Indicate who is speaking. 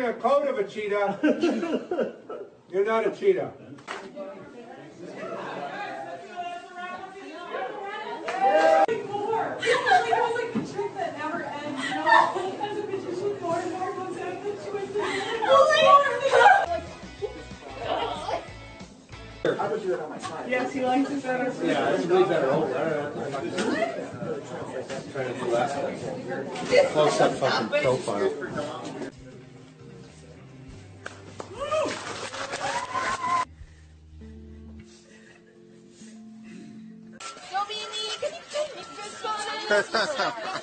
Speaker 1: wearing a coat of a cheetah. You're not a cheetah.
Speaker 2: How would you do it on my side?
Speaker 3: Yes, he likes it better.
Speaker 1: Yeah, I believe that are over. Trying to do last one. Close up fucking profile.
Speaker 4: Don't be me, can you take me for